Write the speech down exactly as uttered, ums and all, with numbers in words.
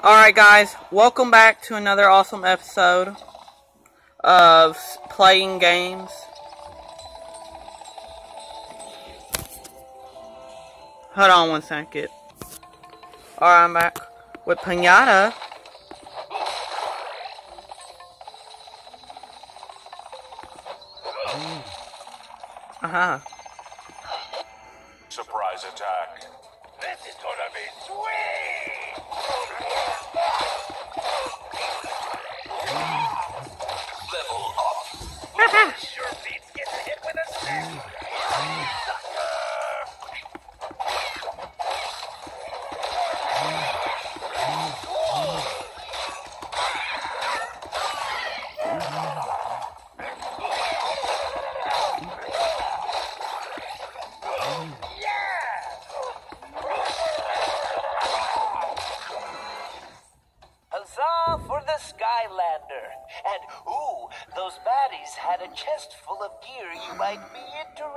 Alright guys, welcome back to another awesome episode of playing games. Hold on one second. Alright, I'm back with Pinata. Uh-huh. Surprise attack. This is gonna be sweet! Level up. Sure beats getting hit with a stick. Huzzah for the Skylander! And ooh, those baddies had a chest full of gear you might be interested